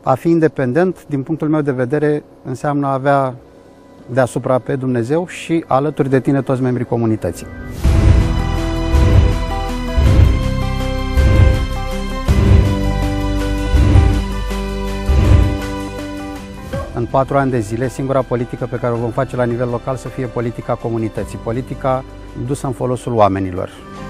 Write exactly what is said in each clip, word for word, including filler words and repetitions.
A fi independent, din punctul meu de vedere, înseamnă a avea deasupra pe Dumnezeu și alături de tine toți membrii comunității. În patru ani de zile, singura politică pe care o vom face la nivel local să fie politica comunității, politica dusă în folosul oamenilor.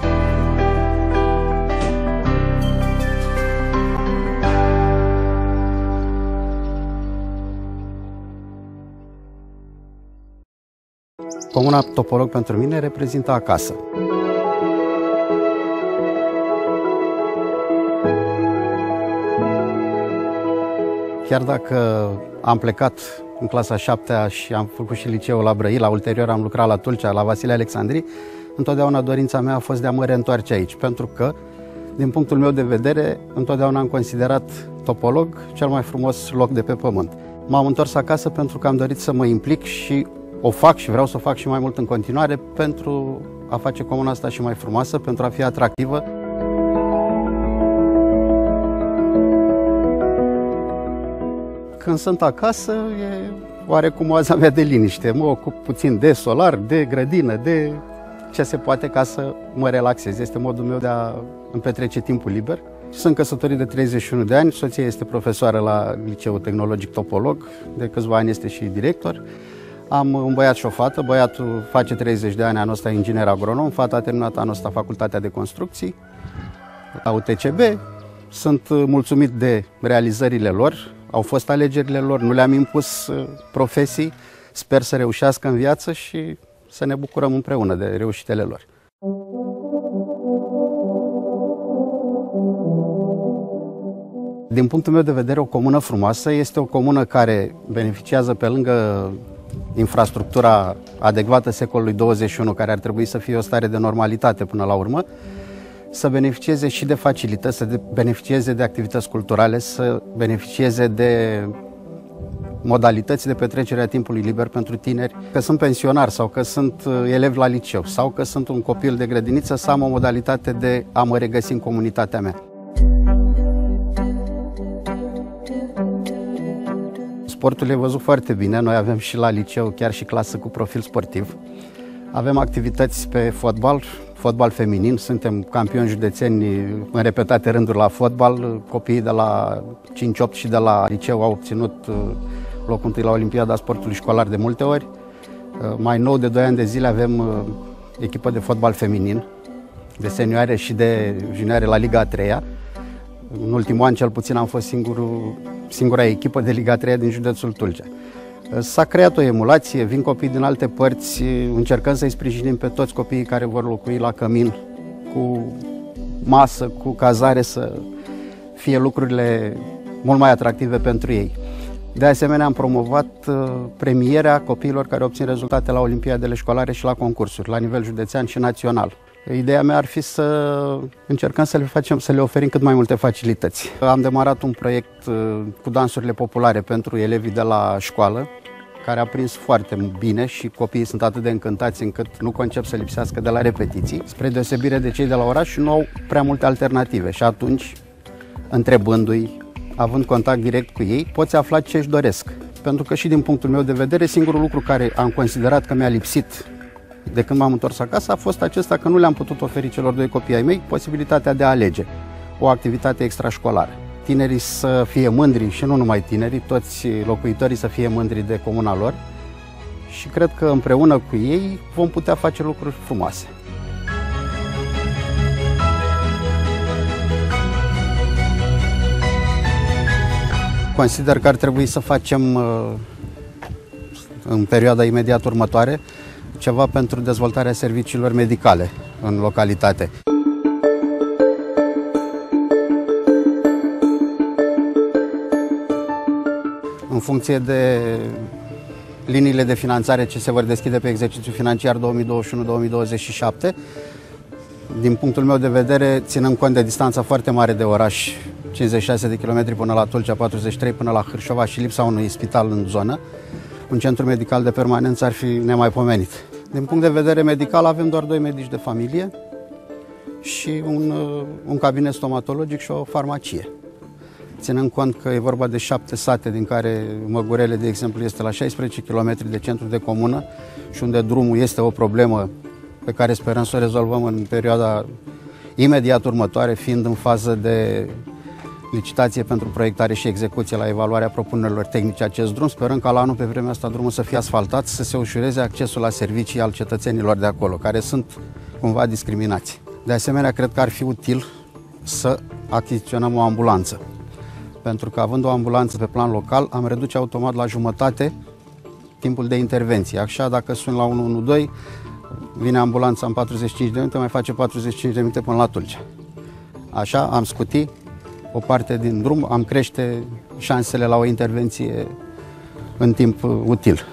Comuna Topolog pentru mine reprezintă acasă. Chiar dacă am plecat în clasa a șaptea și am făcut și liceul la Brăila, ulterior am lucrat la Tulcea, la Vasile Alexandri, întotdeauna dorința mea a fost de a mă reîntoarce aici, pentru că, din punctul meu de vedere, întotdeauna am considerat Topolog cel mai frumos loc de pe pământ. M-am întors acasă pentru că am dorit să mă implic și o fac și vreau să o fac și mai mult în continuare pentru a face comuna asta și mai frumoasă, pentru a fi atractivă. Când sunt acasă, e oarecum oaza mea de liniște. Mă ocup puțin de solar, de grădină, de ce se poate ca să mă relaxez. Este modul meu de a îmi petrece timpul liber. Sunt căsătorit de treizeci și unu de ani, soția este profesoară la Liceul Tehnologic Topolog, de câțiva ani este și director. Am un băiat și o fată, băiatul face treizeci de ani, anul ăsta inginer agronom, fata a terminat anul ăsta facultatea de construcții la U T C B. Sunt mulțumit de realizările lor, au fost alegerile lor, nu le-am impus profesii, sper să reușească în viață și să ne bucurăm împreună de reușitele lor. Din punctul meu de vedere, o comună frumoasă este o comună care beneficiază pe lângă infrastructura adecvată secolului douăzeci și unu, care ar trebui să fie o stare de normalitate până la urmă, să beneficieze și de facilități, să beneficieze de activități culturale, să beneficieze de modalități de petrecere a timpului liber pentru tineri, că sunt pensionar sau că sunt elev la liceu sau că sunt un copil de grădiniță, să am o modalitate de a mă regăsi în comunitatea mea. Sportul e văzut foarte bine, noi avem și la liceu chiar și clasă cu profil sportiv. Avem activități pe fotbal, fotbal feminin, suntem campioni județeni în repetate rânduri la fotbal. Copiii de la cinci opt și de la liceu au obținut locul întâi la Olimpiada Sportului Școlar de multe ori. Mai nou, de doi ani de zile, avem echipă de fotbal feminin, de senioare și de junioare la Liga a treia. În ultimul an, cel puțin, am fost singurul, singura echipă de Liga a treia din județul Tulcea. S-a creat o emulație, vin copii din alte părți, încercăm să-i sprijinim pe toți copiii care vor locui la cămin, cu masă, cu cazare, să fie lucrurile mult mai atractive pentru ei. De asemenea, am promovat premierea copiilor care obțin rezultate la olimpiadele școlare și la concursuri, la nivel județean și național. Ideea mea ar fi să încercăm să le facem, să le oferim cât mai multe facilități. Am demarat un proiect cu dansurile populare pentru elevii de la școală, care a prins foarte bine și copiii sunt atât de încântați încât nu concep să lipsească de la repetiții. Spre deosebire de cei de la oraș, nu au prea multe alternative și atunci, întrebându-i, având contact direct cu ei, poți afla ce își doresc. Pentru că și din punctul meu de vedere, singurul lucru care am considerat că mi-a lipsit de când m-am întors acasă a fost acesta, că nu le-am putut oferi celor doi copii ai mei posibilitatea de a alege o activitate extrașcolară. Tinerii să fie mândri și nu numai tinerii, toți locuitorii să fie mândri de comuna lor și cred că împreună cu ei vom putea face lucruri frumoase. Consider că ar trebui să facem în perioada imediat următoare ceva pentru dezvoltarea serviciilor medicale în localitate. În funcție de liniile de finanțare ce se vor deschide pe exercițiul financiar două mii douăzeci și unu două mii douăzeci și șapte, din punctul meu de vedere, ținând cont de distanța foarte mare de oraș, cincizeci și șase de kilometri până la Tulcea, patruzeci și trei până la Hârșova și lipsa unui spital în zonă, un centru medical de permanență ar fi nemaipomenit. Din punct de vedere medical avem doar doi medici de familie și un, un cabinet stomatologic și o farmacie. ținând cont că e vorba de șapte sate, din care Măgurele, de exemplu, este la șaisprezece kilometri de centru de comună și unde drumul este o problemă pe care sperăm să o rezolvăm în perioada imediat următoare, fiind în fază de licitație pentru proiectare și execuție la evaluarea propunerilor tehnice acest drum. Sperăm ca la anul, pe vremea asta, drumul să fie asfaltat, să se ușureze accesul la servicii al cetățenilor de acolo, care sunt cumva discriminați. De asemenea, cred că ar fi util să achiziționăm o ambulanță, pentru că având o ambulanță pe plan local, am reduce automat la jumătate timpul de intervenție. Așa, dacă sunt la unu unu doi, vine ambulanța în patruzeci și cinci de minute, mai face patruzeci și cinci de minute până la Tulcea. Așa am scuti o parte din drum, am crește șansele la o intervenție în timp util.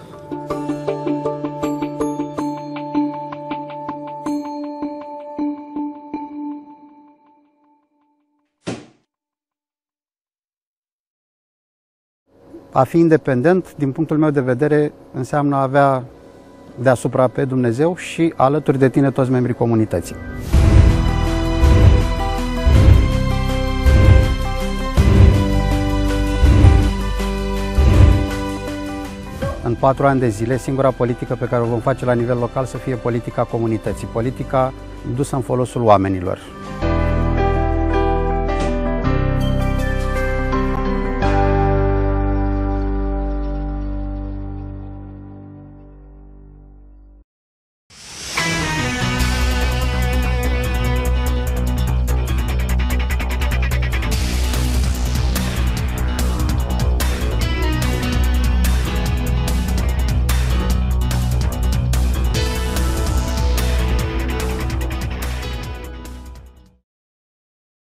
A fi independent, din punctul meu de vedere, înseamnă a avea deasupra pe Dumnezeu și alături de tine toți membrii comunității. În patru ani de zile, singura politică pe care o vom face la nivel local să fie politica comunității, politica dusă în folosul oamenilor.